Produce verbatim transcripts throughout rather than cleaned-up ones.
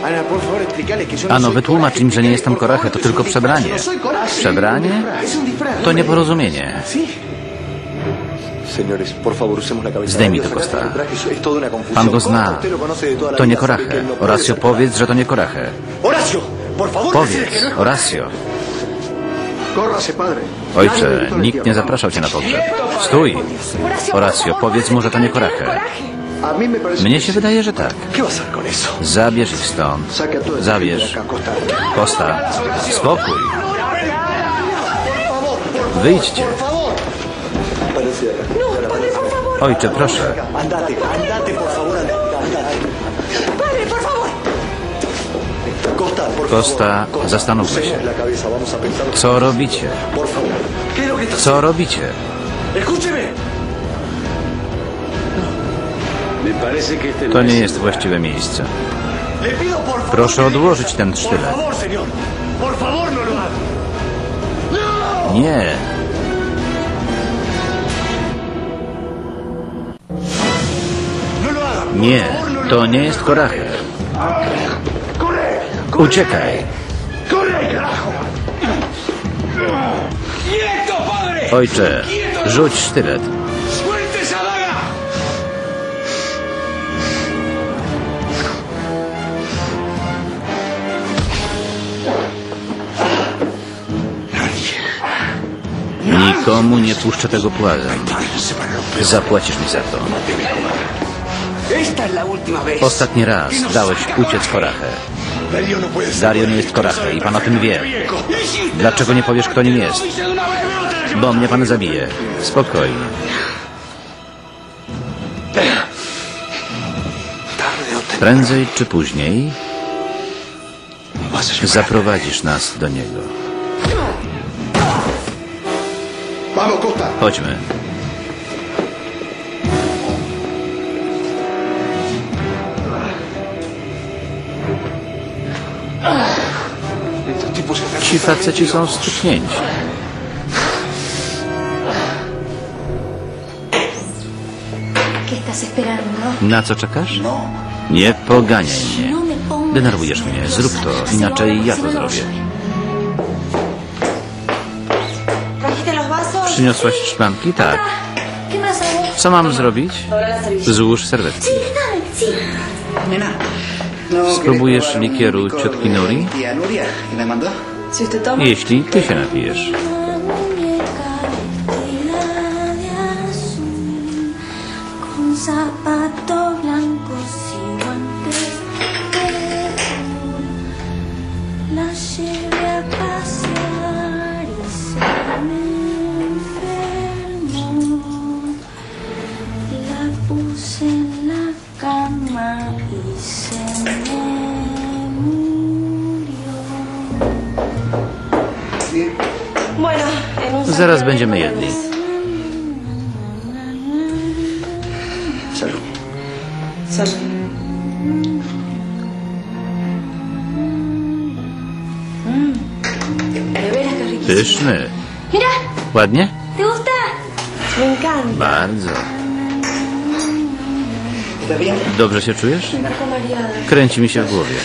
Ano, wytłumacz im, że nie jestem Coraje, to tylko przebranie. Przebranie? To nieporozumienie. Zdejmij to, Costa. Pan go zna. To nie Coraje. Horacio, powiedz, że to nie Coraje. Powiedz, Horacio. Ojcze, nikt nie zapraszał cię na pogrzeb. Stój! Horacio, powiedz mu, że to nie Coraje. Mnie się wydaje, że tak. Zabierz ich stąd. Zabierz. Costa, spokój. Wyjdźcie. Ojcze, proszę. Costa, zastanówmy się. Co robicie? Co robicie? To nie jest właściwe miejsce. Proszę odłożyć ten sztylet. Nie. Nie, to nie jest Coraje. Uciekaj. Ojcze, rzuć sztylet. Nikomu nie puszczę tego płazem. Zapłacisz mi za to. Ostatni raz dałeś uciec Coraje. Dario nie jest Coraje i pan o tym wie. Dlaczego nie powiesz, kto nim jest? Bo mnie pan zabije. Spokojnie. Prędzej czy później zaprowadzisz nas do niego. Chodźmy. Ci faceci są stuknięci. Na co czekasz? Nie poganiaj mnie. Denerwujesz mnie. Zrób to, inaczej ja to zrobię. Przyniosłaś szklanki? Tak. Co mam zrobić? Złóż serwetki. Spróbujesz likieru ciotki Nuri? Jeśli ty się napijesz. Zaraz będziemy jedli. Pyszny. Ładnie? Bardzo. Dobrze się czujesz? Kręci mi się w głowie.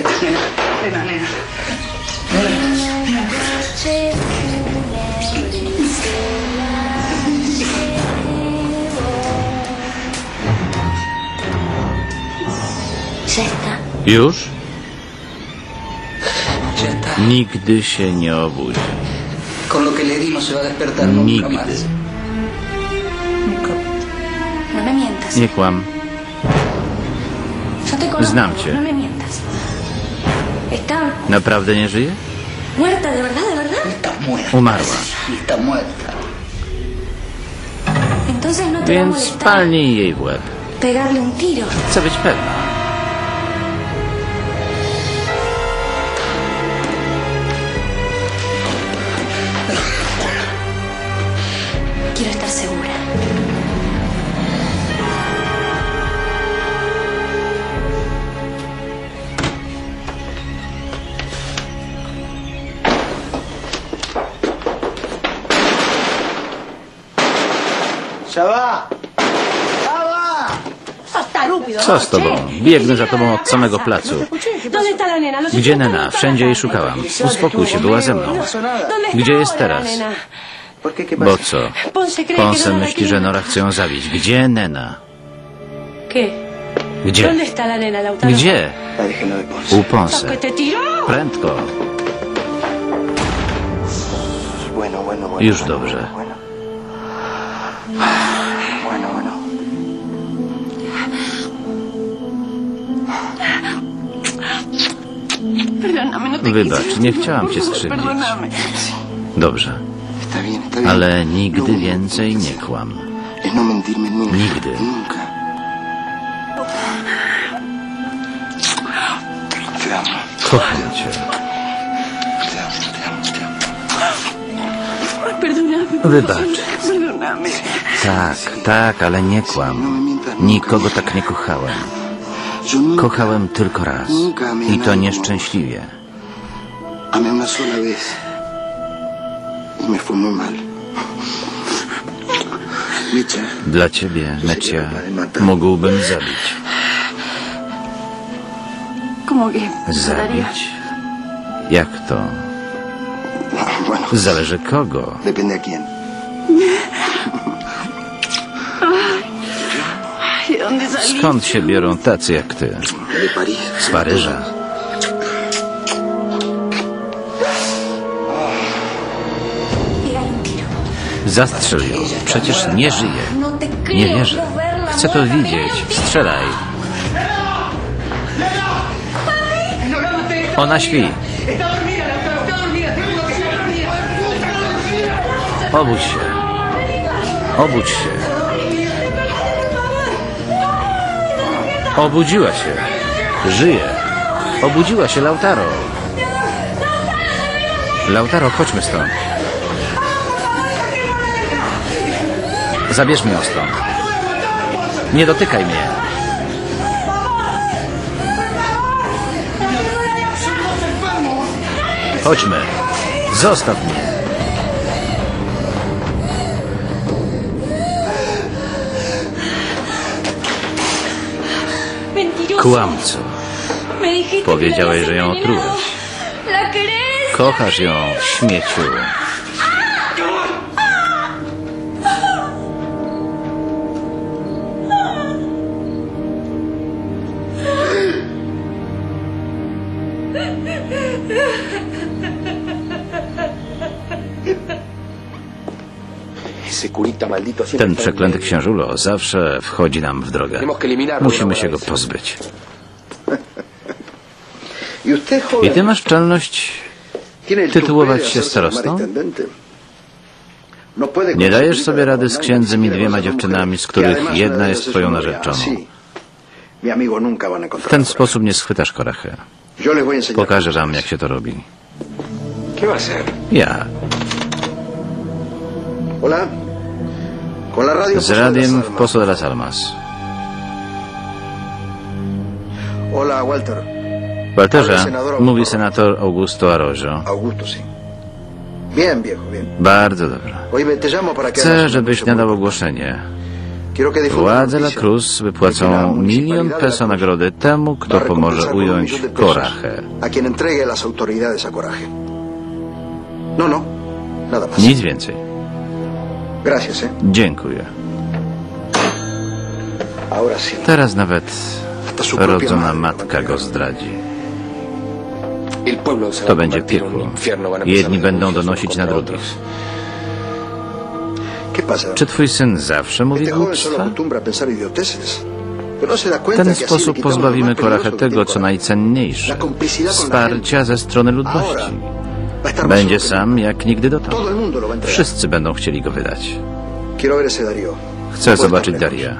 Już? Nigdy się nie obudzi. Nigdy. Nie kłam. Znam cię. Naprawdę nie żyje? Umarła. Więc palnij jej w łeb. Chcę być pewna. Quiero estar segura. ¡Ya va! ¡Ya va! Co z tobą? Biegnę za tobą od samego placu. Gdzie Nena? Wszędzie jej szukałam. Uspokój się, była ze mną. Gdzie jest teraz? Bo co? Ponce myśli, że Nora chce ją zabić. Gdzie Nena? Gdzie? Gdzie? U Ponce. Prędko. Już dobrze. Wybacz, nie chciałam cię skrzywdzić. Dobrze. Ale nigdy więcej nie kłam. Nigdy. Kocham cię. Wybacz. Tak, tak, ale nie kłam. Nikogo tak nie kochałem. Kochałem tylko raz. I to nieszczęśliwie. Dla ciebie, Mecia, mógłbym zabić. Zabić? Jak to? Zależy kogo. Skąd się biorą tacy jak ty? Z Paryża. Zastrzel ją. Przecież nie żyje. Nie wierzę. Chcę to widzieć. Strzelaj. Ona śpi. Obudź się. Obudź się. Obudziła się. Żyje. Obudziła się, Lautaro. Lautaro, chodźmy stąd. Zabierz mnie stąd. Nie dotykaj mnie. Chodźmy. Zostaw mnie. Kłamco. Powiedziałeś, że ją otrułeś. Kochasz ją, śmieciu. Ten przeklęty księżulo zawsze wchodzi nam w drogę. Musimy się go pozbyć. I ty masz czelność tytułować się starostą? Nie dajesz sobie rady z księdzem i dwiema dziewczynami, z których jedna jest twoją narzeczoną. W ten sposób nie schwytasz korachę. Pokażę wam, jak się to robi. Ja. Z radiem w Pozo de las Almas. Walterze, mówi senator Augusto Arroyo. Bardzo dobrze. Chcę, żebyś nadał ogłoszenie. Władze La Cruz wypłacą milion peso nagrody temu, kto pomoże ująć Korachę. Nic więcej. Dziękuję. Teraz nawet rodzona matka go zdradzi. To będzie piekło. Jedni będą donosić na drugich. Czy twój syn zawsze mówi głupstwa? W ten sposób pozbawimy Korachę tego, co najcenniejsze. Wsparcia ze strony ludności. Będzie sam jak nigdy dotąd. Wszyscy będą chcieli go wydać. Chcę zobaczyć Daria.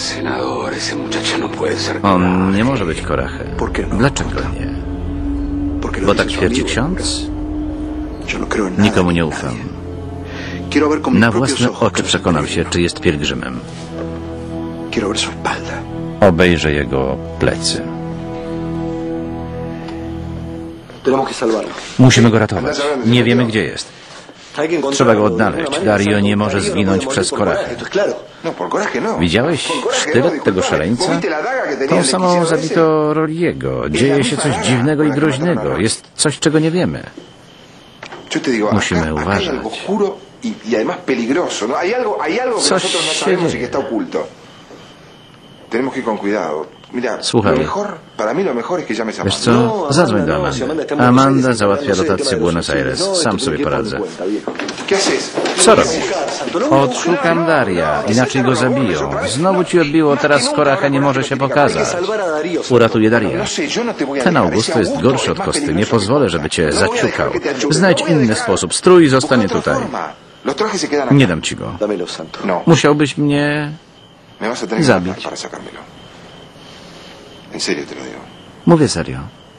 On nie może być Korachę. Dlaczego nie? Bo tak twierdzi ksiądz? Nikomu nie ufam. Na własne oczy przekonam się, czy jest pielgrzymem. Obejrzę jego plecy. Musimy go ratować. Nie wiemy, gdzie jest. Trzeba go odnaleźć. Dario nie może zginąć przez korachę. Widziałeś sztylet tego szaleńca? Tą samą zabito Rolliego. Dzieje się coś dziwnego i groźnego. Jest coś, czego nie wiemy. Musimy uważać. Coś się dzieje. Słuchaj, wiesz co? Zadzwoń do Amandy. Amanda załatwia dotację Buenos Aires. Sam sobie poradzę. Co robisz? Odszukam Daria, inaczej go zabiją. Znowu ci odbiło, teraz Koracha nie może się pokazać. Uratuję Daria. Ten Augusto jest gorszy od Kosty. Nie pozwolę, żeby cię zaciukał. Znajdź inny sposób. Strój zostanie tutaj. Nie dam ci go. Musiałbyś mnie zabić. Mówię serio.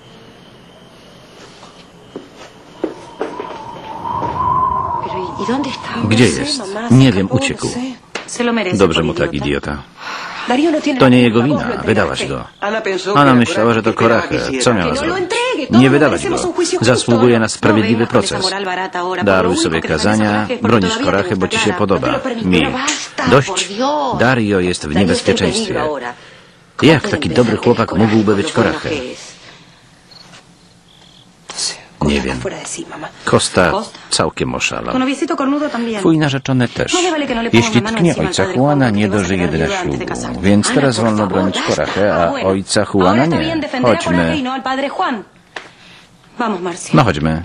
Gdzie jest? Nie wiem, uciekł. Dobrze mu tak, idiota. To nie jego wina. Wydałaś go. Ona myślała, że to Korachę. Co miała zrobić? Nie wydawać go. Zasługuje na sprawiedliwy proces. Daruj sobie kazania, bronisz Korachę, bo ci się podoba. Milcz. Dość. Dario jest w niebezpieczeństwie. Jak taki dobry chłopak mógłby być Korachę? Nie wiem. Costa całkiem oszalał. Twój narzeczony też. Jeśli tknie ojca Juana, nie dożyje dla ślubu. Więc teraz wolno bronić Korachę, a ojca Juana nie. Chodźmy. No chodźmy.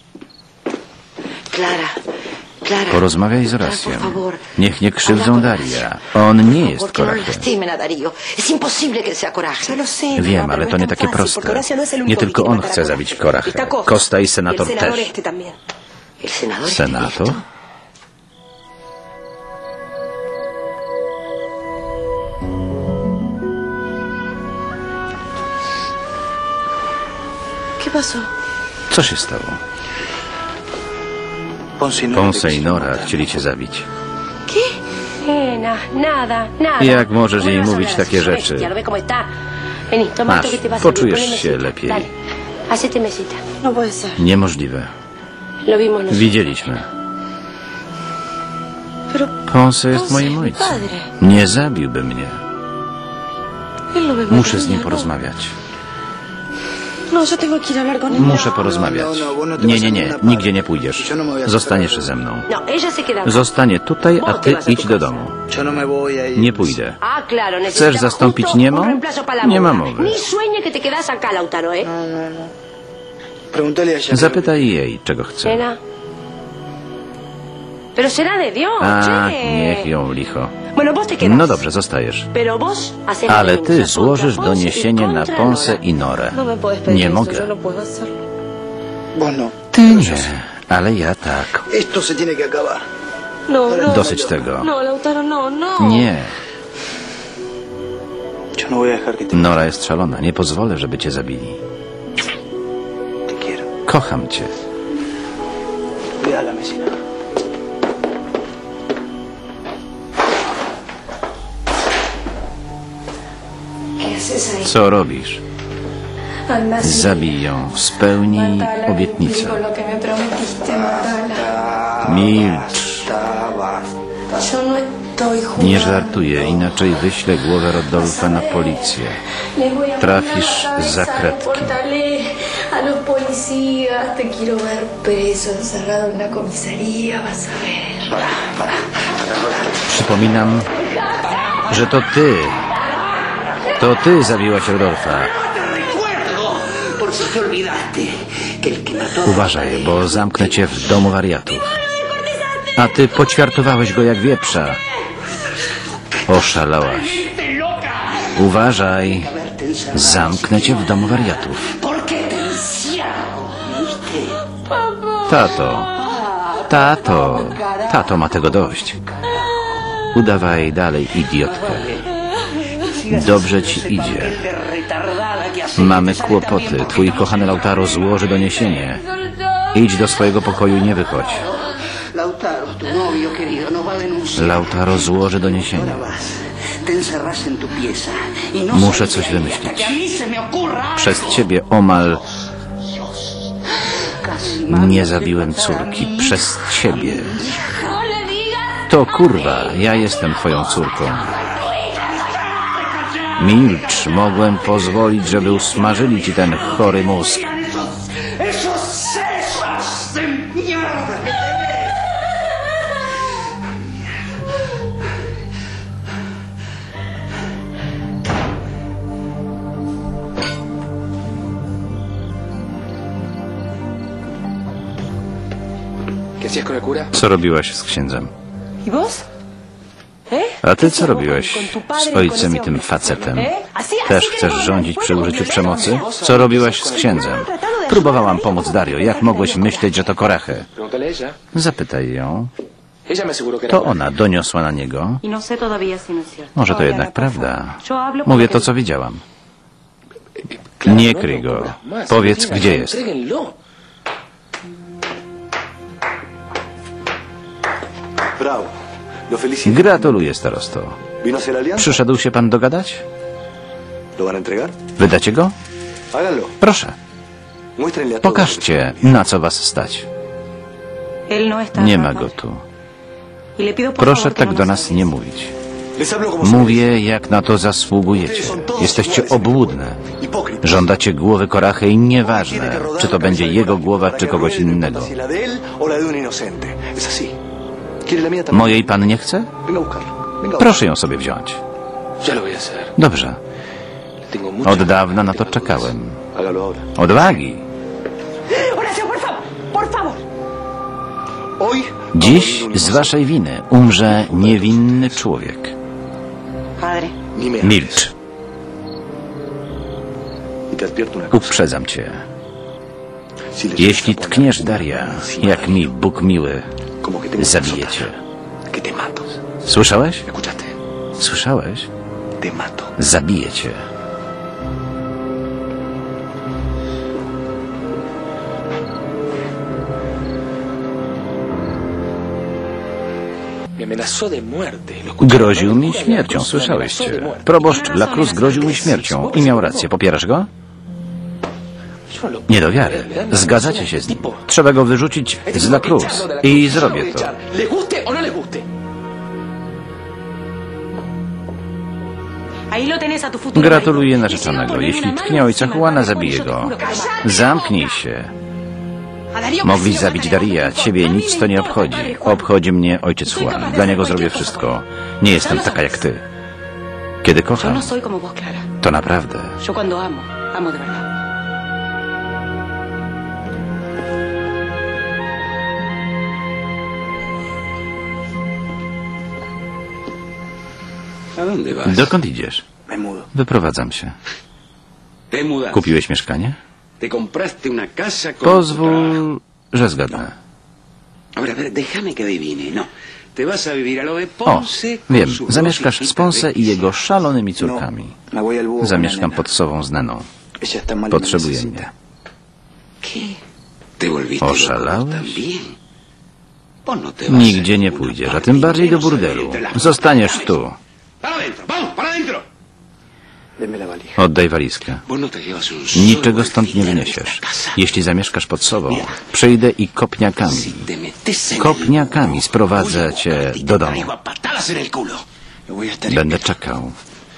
Porozmawiaj z Horaciem. Niech nie krzywdzą Daria. On nie jest Korachę. Wiem, ale to nie takie proste. Nie tylko on chce zabić Korachę. Costa i senator też. Senator? Co się stało? Ponce i Nora chcieli cię zabić. Jak możesz jej mówić takie rzeczy? Masz, poczujesz się lepiej. Niemożliwe. Widzieliśmy. Ponce jest moim ojcem. Nie zabiłby mnie. Muszę z nim porozmawiać. Muszę porozmawiać. Nie, nie, nie. Nigdzie nie pójdziesz. Zostaniesz ze mną. Zostanie tutaj, a ty idź do domu. Nie pójdę. Chcesz zastąpić Niemą? Nie ma mowy. Zapytaj jej, czego chce. A, niech ją licho. No dobrze, zostajesz. Ale ty złożysz doniesienie na Ponce i Norę. Nie mogę. Ty nie, ale ja tak. Dosyć tego. Nie. Nora jest szalona. Nie pozwolę, żeby cię zabili. Kocham cię. Co robisz? Zabij ją. Spełnij obietnicę. Milcz. Nie żartuję, inaczej wyślę głowę Rodolfa na policję. Trafisz za kratki. Przypominam, że to ty To ty zabiłaś Rodolfa. Uważaj, bo zamknę cię w domu wariatów. A ty poćwiartowałeś go jak wieprza. Oszalałaś. Uważaj. Zamknę cię w domu wariatów. Tato. Tato. Tato ma tego dość. Udawaj dalej idiotkę. Dobrze ci idzie. Mamy kłopoty. Twój kochany Lautaro złoży doniesienie. Idź do swojego pokoju i nie wychodź. Lautaro złoży doniesienie. Muszę coś wymyślić. Przez ciebie omal Nie zabiłem córki przez ciebie. To kurwa, ja jestem twoją córką. Milcz, mogłem pozwolić, żeby usmażyli ci ten chory mózg. Co robiłaś z księdzem? A ty co robiłeś z ojcem i tym facetem? Też chcesz rządzić przy użyciu przemocy? Co robiłaś z księdzem? Próbowałam pomóc Dario. Jak mogłeś myśleć, że to korachę? Zapytaj ją. To ona doniosła na niego. Może to jednak prawda. Mówię to, co widziałam. Nie kryj go. Powiedz, gdzie jest. Gratuluję, starosto. Przyszedł się pan dogadać? Wydacie go? Proszę. Pokażcie, na co was stać. Nie ma go tu. Proszę tak do nas nie mówić. Mówię, jak na to zasługujecie. Jesteście obłudne. Żądacie głowy korachy i nieważne, czy to będzie jego głowa, czy kogoś innego. Mojej pan nie chce? Proszę ją sobie wziąć. Dobrze. Od dawna na to czekałem. Odwagi. Dziś z waszej winy umrze niewinny człowiek. Milcz. Uprzedzam cię. Jeśli tkniesz Daria, jak mi Bóg miły, zabiję cię. Słyszałeś? Słyszałeś? Zabiję cię. Groził mi śmiercią, słyszałeście? Proboszcz Lacruz groził mi śmiercią i miał rację. Popierasz go? Nie do wiary. Zgadzacie się z nim. Trzeba go wyrzucić z Lacruz. I zrobię to. Gratuluję narzeczonego. Jeśli tknie ojca Juana, zabiję go. Zamknij się. Mogli zabić Daria. Ciebie nic to nie obchodzi. Obchodzi mnie ojciec Juan. Dla niego zrobię wszystko. Nie jestem taka jak ty. Kiedy kocham, to naprawdę. Dokąd idziesz? Wyprowadzam się. Kupiłeś mieszkanie? Pozwól, że zgadnę. O, wiem. Zamieszkasz z Ponce i jego szalonymi córkami. Zamieszkam pod Sową z Neną. Potrzebuje mnie. Oszalałeś? Nigdzie nie pójdziesz, a tym bardziej do burdelu. Zostaniesz tu. Oddaj walizkę. Niczego stąd nie wyniesiesz. Jeśli zamieszkasz pod Sową, przyjdę i kopniakami. Kopniakami sprowadzę cię do domu. Będę czekał.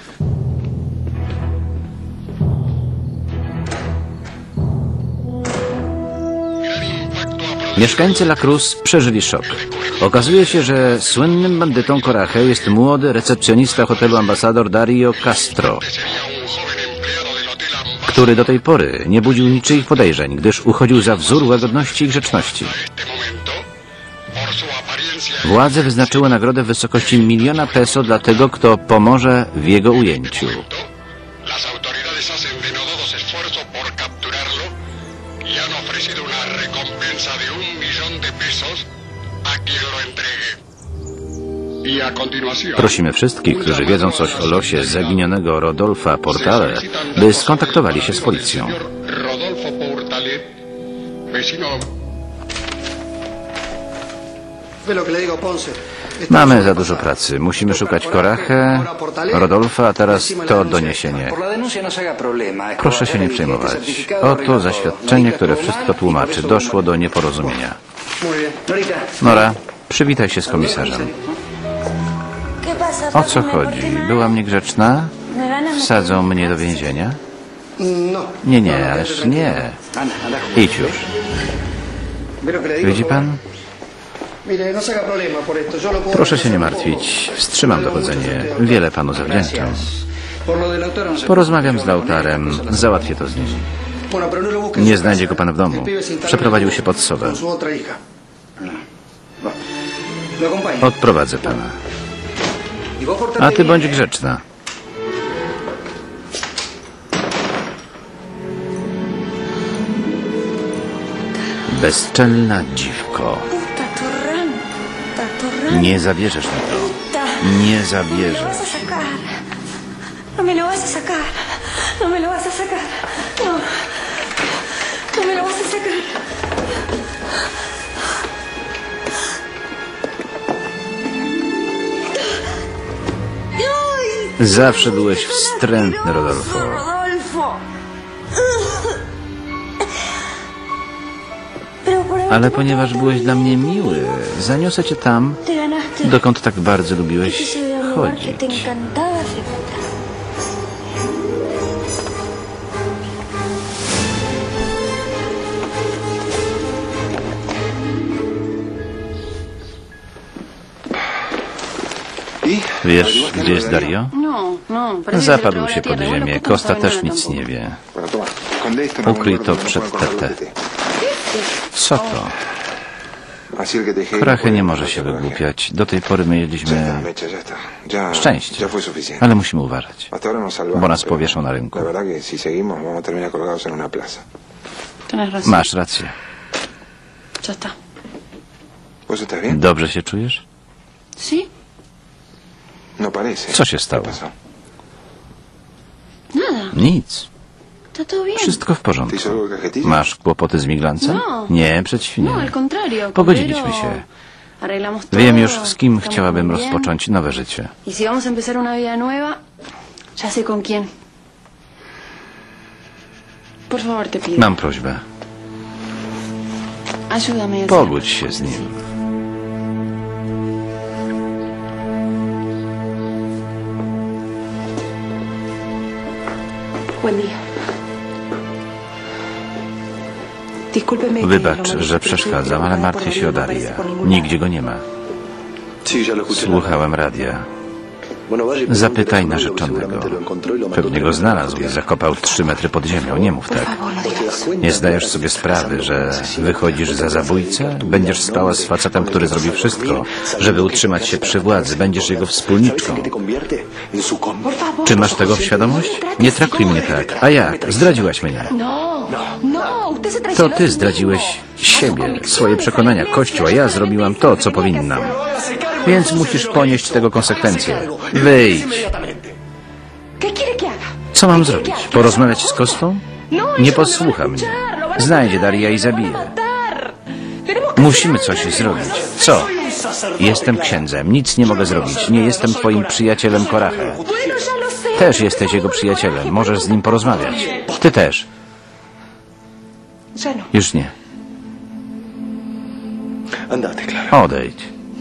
Mieszkańcy Lacruz przeżyli szok. Okazuje się, że słynnym bandytą Coraje jest młody recepcjonista hotelu Ambasador Dario Castro, który do tej pory nie budził niczyich podejrzeń, gdyż uchodził za wzór łagodności i grzeczności. Władze wyznaczyły nagrodę w wysokości miliona peso dla tego, kto pomoże w jego ujęciu. Prosimy wszystkich, którzy wiedzą coś o losie zaginionego Rodolfa Portale, by skontaktowali się z policją. Mamy za dużo pracy. Musimy szukać Corachę, Rodolfa, a teraz to doniesienie. Proszę się nie przejmować. Oto zaświadczenie, które wszystko tłumaczy. Doszło do nieporozumienia. Nora, przywitaj się z komisarzem. O co chodzi? Byłam niegrzeczna? Wsadzą mnie do więzienia? Nie, nie, ależ nie. Idź już. Widzi pan? Proszę się nie martwić. Wstrzymam dochodzenie. Wiele panu zawdzięczam. Porozmawiam z Lautarem. Załatwię to z nim. Nie znajdzie go pan w domu. Przeprowadził się pod sobę. Odprowadzę pana. A ty bądź grzeczna. Bezczelna dziwko. Nie zabierzesz mi to. Nie zabierzesz. No me lo vas a sacar. No me lo vas a sacar. No. No me lo vas a sacar. Zawsze byłeś wstrętny, Rodolfo. Ale ponieważ byłeś dla mnie miły, zaniosę cię tam, dokąd tak bardzo lubiłeś chodzić. Wiesz, gdzie jest Dario? Zapadł się pod ziemię. Costa też nic nie wie. Ukryj to przed T T. Co to? Corachę nie może się wygłupiać. Do tej pory mieliśmy szczęście, ale musimy uważać, bo nas powieszą na rynku. Masz rację. Dobrze się czujesz? Co się stało? Nic. Wszystko w porządku. Masz kłopoty z miglancem? Nie, przeciwnie. Pogodziliśmy się. Wiem już, z kim chciałabym rozpocząć nowe życie. Mam prośbę. Pogódź się z nim. Wybacz, że przeszkadzam, ale martwię się o Daria. Nigdzie go nie ma. Słuchałem radia. Zapytaj narzeczonego. Pewnie go znalazł i zakopał trzy metry pod ziemią. Nie mów tak. Nie zdajesz sobie sprawy, że wychodzisz za zabójcę? Będziesz spała z facetem, który zrobił wszystko, żeby utrzymać się przy władzy. Będziesz jego wspólniczką. Czy masz tego świadomość? Nie traktuj mnie tak. A jak? Zdradziłaś mnie. To ty zdradziłeś siebie, swoje przekonania, Kościół, a ja zrobiłam to, co powinnam. Więc musisz ponieść tego konsekwencje. Wyjdź. Co mam zrobić? Porozmawiać z Kostą? Nie posłucha mnie. Znajdzie Daria i zabije. Musimy coś zrobić. Co? Jestem księdzem. Nic nie mogę zrobić. Nie jestem twoim przyjacielem Corachę. Też jesteś jego przyjacielem. Możesz z nim porozmawiać. Ty też. Już nie. Odejdź.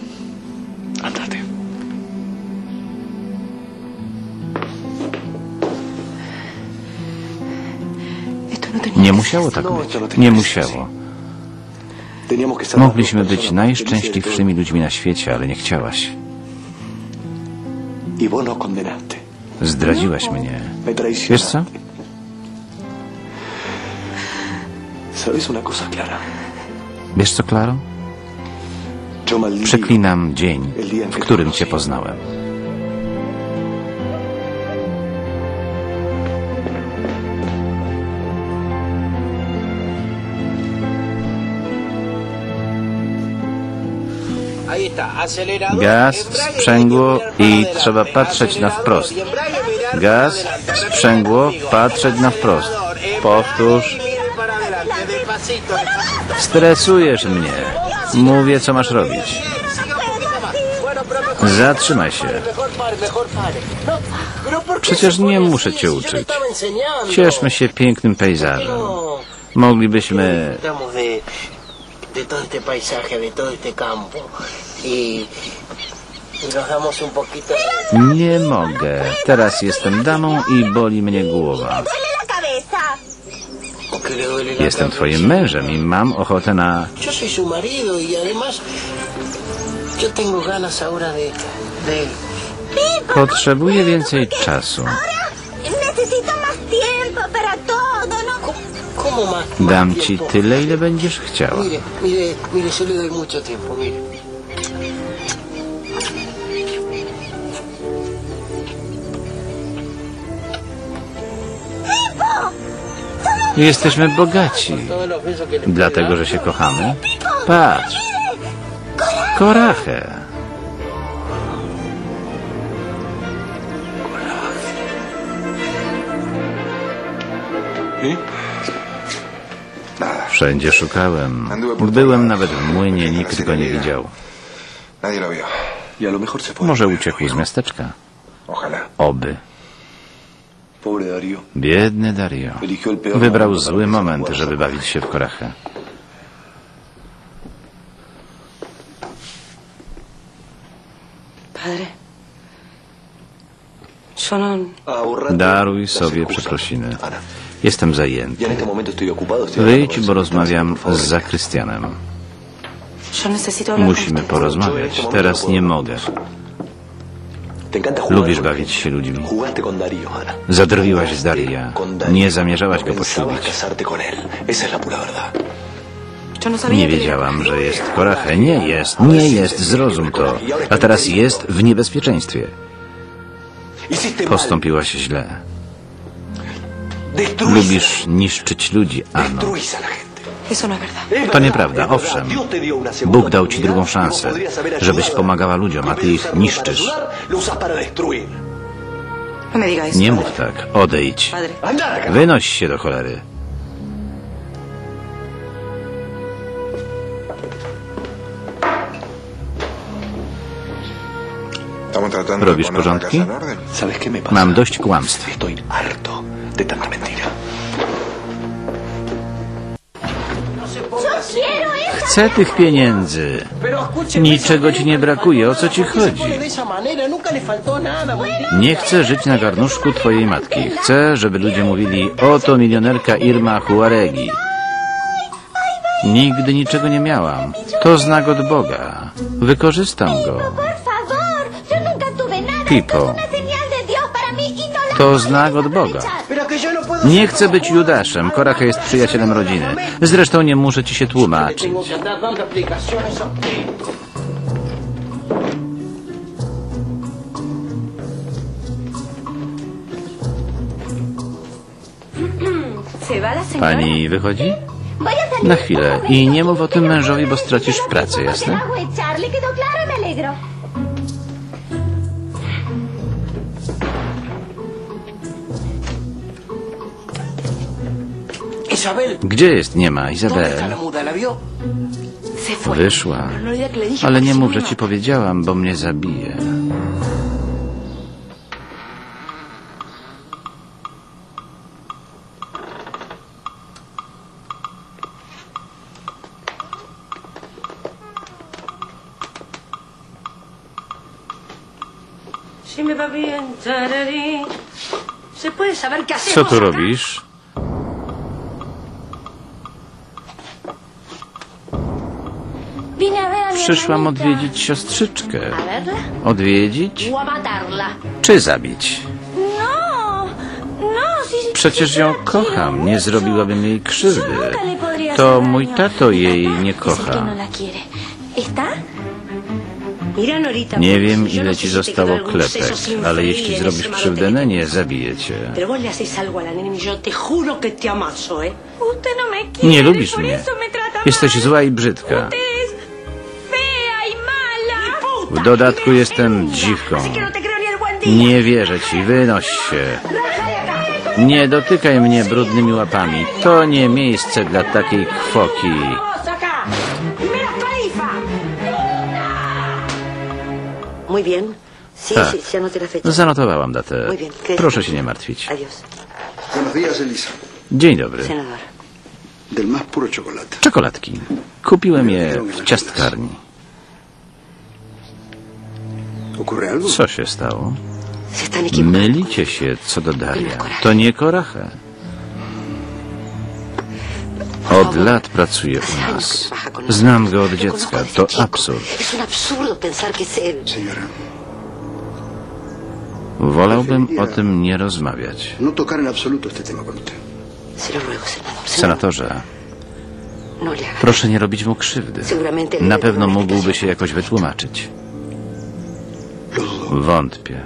Nie musiało tak być. Nie musiało. Mogliśmy być najszczęśliwszymi ludźmi na świecie, ale nie chciałaś. Zdradziłaś mnie. Wiesz co? Wiesz co, Klaro? Przeklinam dzień, w którym cię poznałem. Gaz, sprzęgło i trzeba patrzeć na wprost. Gaz, sprzęgło, patrzeć na wprost. Powtórz. Stresujesz mnie. Mówię, co masz robić. Zatrzymaj się. Przecież nie muszę cię uczyć. Cieszmy się pięknym pejzażem. Moglibyśmy... Nie mogę. Teraz jestem damą i boli mnie głowa. Jestem twoim mężem i mam ochotę na... Potrzebuję więcej czasu. Dam ci tyle, ile będziesz chciała. Jesteśmy bogaci. Dlatego, że się kochamy? Patrz. Korachę. Wszędzie szukałem. Byłem nawet w młynie, nikt go nie widział. Może uciekł z miasteczka. Oby. Biedny Dario. Wybrał zły moment, żeby bawić się w korachę. Daruj sobie przeprosiny. Jestem zajęty. Wyjdź, bo rozmawiam z zakrystianem. Musimy porozmawiać. Teraz nie mogę. Lubisz bawić się ludźmi. Zadrwiłaś z Daria. Nie zamierzałaś go poślubić. Nie wiedziałam, że jest korachę. Nie jest, nie jest, zrozum to. A teraz jest w niebezpieczeństwie. Postąpiłaś źle. Lubisz niszczyć ludzi, Ano. To nieprawda, owszem. Bóg dał ci drugą szansę, żebyś pomagała ludziom, a ty ich niszczysz. Nie mów tak, odejdź. Wynoś się do cholery. Robisz porządki? Mam dość kłamstw. Chcę tych pieniędzy. Niczego ci nie brakuje. O co ci chodzi? Nie chcę żyć na garnuszku twojej matki. Chcę, żeby ludzie mówili: oto milionerka Irma Juaregi. Nigdy niczego nie miałam. To znak od Boga. Wykorzystam go. Pipo. To znak od Boga. Nie chcę być Judaszem. Korachę jest przyjacielem rodziny. Zresztą nie muszę ci się tłumaczyć. Pani wychodzi? Na chwilę. I nie mów o tym mężowi, bo stracisz pracę, jasne? Gdzie jest? Nie ma. Izabel. Wyszła. Ale nie mów, że ci powiedziałam, bo mnie zabije. Co tu robisz? Przyszłam odwiedzić siostrzyczkę. Odwiedzić? Czy zabić? Przecież ją kocham. Nie zrobiłabym jej krzywdy. To mój tato jej nie kocha. Nie wiem, ile ci zostało klepek, ale jeśli zrobisz krzywdę Nenie, zabiję cię. Nie lubisz mnie. Jesteś zła i brzydka. W dodatku jestem dziwką. Nie wierzę ci, wynoś się. Nie dotykaj mnie brudnymi łapami. To nie miejsce dla takiej kwoki. Tak. Zanotowałam datę. Proszę się nie martwić. Dzień dobry. Czekoladki. Kupiłem je w ciastkarni. Co się stało? Mylicie się co do Daria. To nie Coraje. Od lat pracuje u nas. Znam go od dziecka. To absurd. Wolałbym o tym nie rozmawiać. Senatorze, proszę nie robić mu krzywdy. Na pewno mógłby się jakoś wytłumaczyć. Wątpię.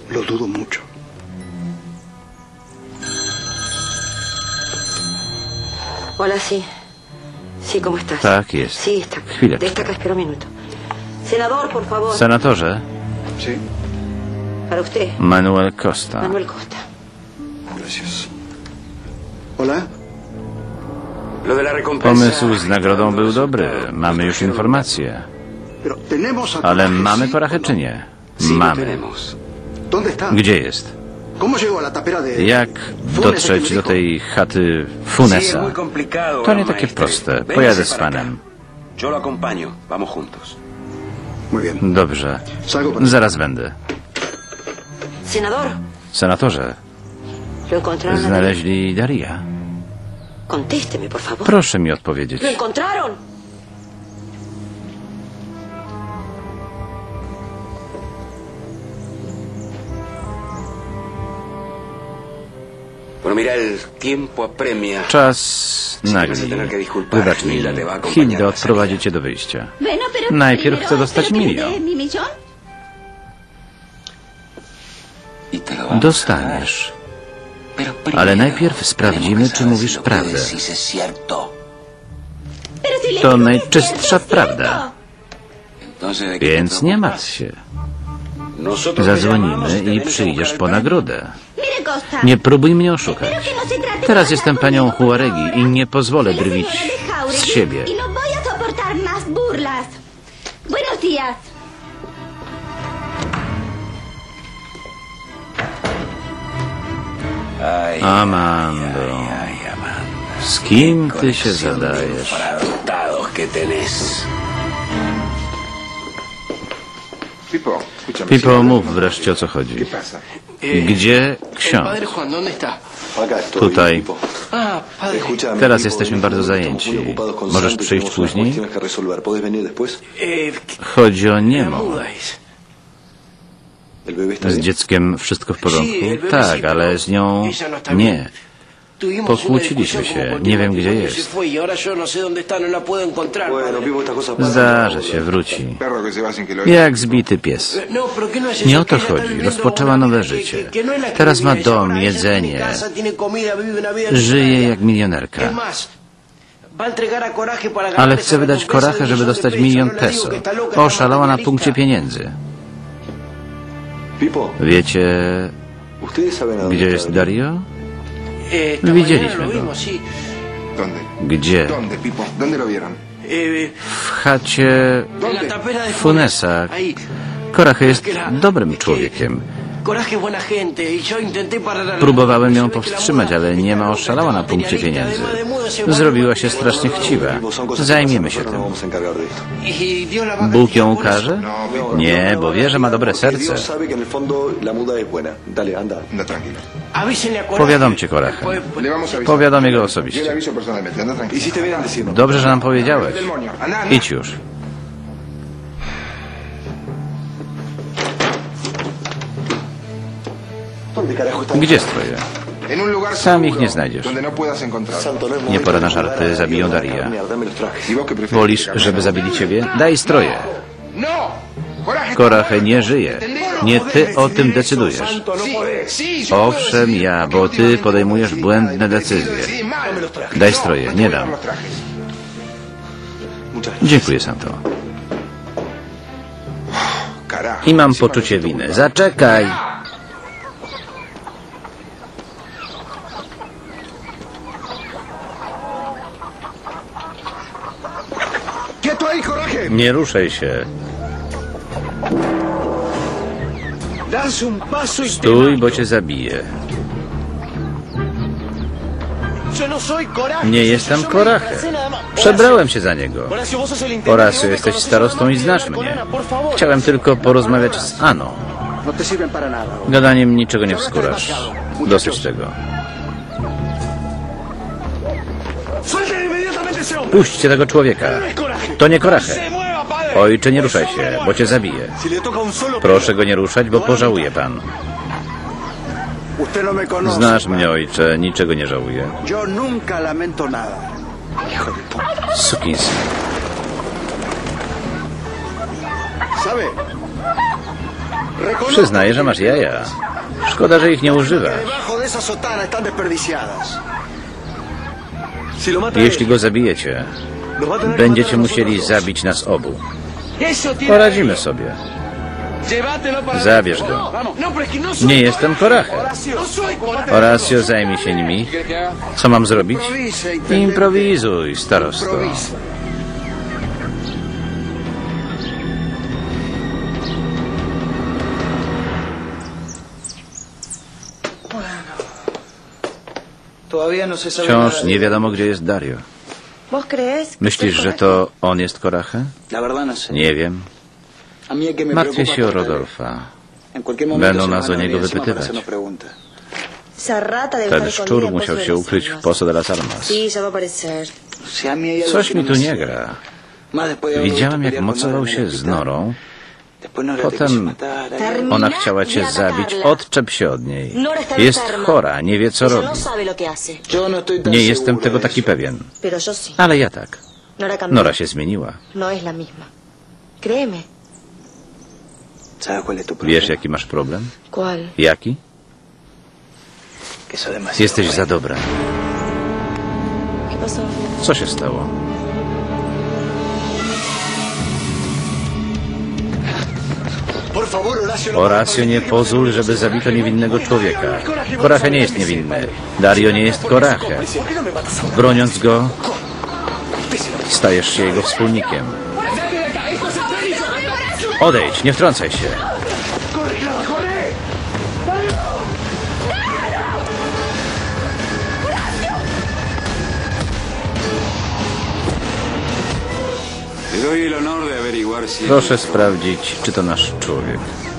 Tak jest. Chwileczkę. Senatorze. Manuel Costa. Pomysł z nagrodą był dobry. Mamy już informacje. Ale mamy Coraje czy nie? Mamy. Gdzie jest? Jak dotrzeć do tej chaty Funesa? To nie takie proste. Pojadę z panem. Dobrze. Zaraz będę. Senatorze, znaleźli Daria? Proszę mi odpowiedzieć. Czas nagli. Wybacz mi, Hilda odprowadzi cię do wyjścia. Najpierw chcę dostać milion. Dostaniesz. Ale najpierw sprawdzimy, czy mówisz prawdę. To najczystsza prawda. Więc nie martw się. Zadzwonimy i przyjdziesz po nagrodę. Nie próbuj mnie oszukać. Teraz jestem panią Juaregi i nie pozwolę drwić z siebie. Amando, z kim ty się zadajesz? Pipo, mów wreszcie, o co chodzi. Gdzie ksiądz? Tutaj. Teraz jesteśmy bardzo zajęci. Możesz przyjść później? Chodzi o niemą. Z dzieckiem wszystko w porządku? Tak, ale z nią nie. Pokłóciliśmy się. Nie wiem, gdzie jest. Zdarza się, wróci. Jak zbity pies. Nie o to chodzi. Rozpoczęła nowe życie. Teraz ma dom, jedzenie. Żyje jak milionerka. Ale chce wydać Coraje, żeby dostać milion peso. Oszalała na punkcie pieniędzy. Wiecie, gdzie jest Dario? Widzieliśmy go. Gdzie? W chacie Funesa. Coraje jest dobrym człowiekiem. Próbowałem ją powstrzymać, ale nie ma oszalała na punkcie pieniędzy. Zrobiła się strasznie chciwa. Zajmiemy się tym. Bóg ją ukarze? Nie, bo wie, że ma dobre serce. Powiadomcie Coraje. Powiadomię go osobiście. Dobrze, że nam powiedziałeś. Idź już. Gdzie stroje? Sam ich nie znajdziesz. Nie pora na żarty, zabiją Daria. Wolisz, żeby zabili ciebie? Daj stroje. Coraje nie żyje. Nie ty o tym decydujesz. Owszem, ja, bo ty podejmujesz błędne decyzje. Daj stroje, nie dam. Dziękuję, Santo. I mam poczucie winy. Zaczekaj. Nie ruszaj się. Stój, bo cię zabiję. Nie jestem Coraje. Przebrałem się za niego. Horacio, jesteś starostą i znasz mnie. Chciałem tylko porozmawiać z Anną. Gadaniem niczego nie wskórasz. Dosyć tego. Puśćcie tego człowieka. To nie Coraje. Ojcze, nie ruszaj się, bo cię zabiję. Proszę go nie ruszać, bo pożałuje pan. Znasz mnie, ojcze, niczego nie żałuję. Sukinsyn. Przyznaję, że masz jaja. Szkoda, że ich nie używasz. Jeśli go zabijecie, będziecie musieli zabić nas obu. Poradzimy sobie. Zabierz go. Nie jestem Coraje. Horacio, zajmij się nimi. Co mam zrobić? Improwizuj, starosto. Wciąż nie wiadomo, gdzie jest Dario. Myślisz, że to on jest Coraje? Nie wiem. Martwię się o Rodolfa. Będą nas o niego wypytywać. Ten szczur musiał się ukryć w Pozo de las Almas. Coś mi tu nie gra. Widziałem, jak mocował się z Norą. Potem ona chciała cię zabić. Odczep się od niej. Jest chora, nie wie, co robi. Nie jestem tego taki pewien. Ale ja tak. Nora się zmieniła. Wiesz, jaki masz problem? Jaki? Jesteś za dobra. Co się stało? Horacio, nie pozwól, żeby zabito niewinnego człowieka. Coraje nie jest niewinny. Dario nie jest Coraje. Broniąc go, stajesz się jego wspólnikiem. Odejdź, nie wtrącaj się. Proszę sprawdzić, czy to nasz człowiek.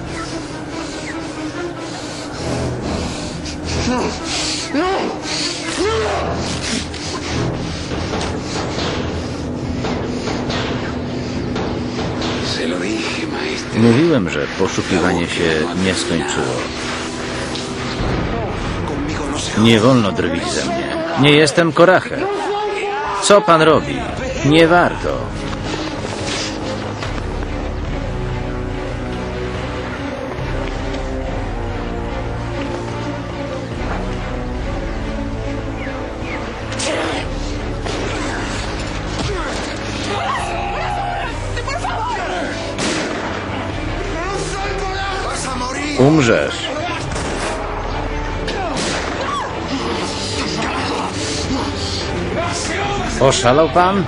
Mówiłem, że poszukiwanie się nie skończyło. Nie wolno drwić ze mnie. Nie jestem Coraje. Co pan robi? Nie warto. Umrzesz. Oszalał pan?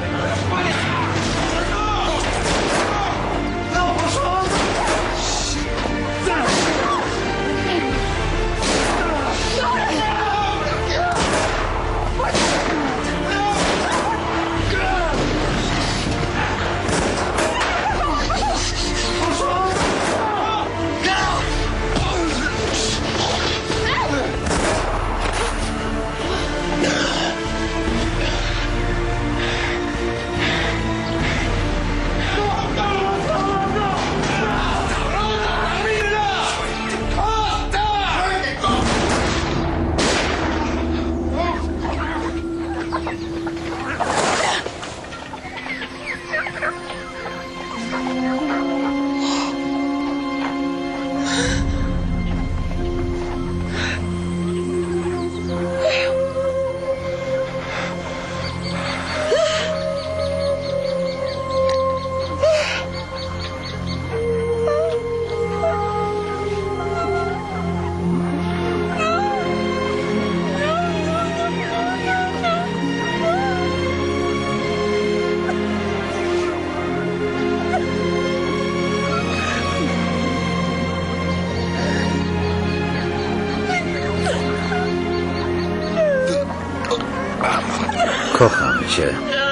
cię.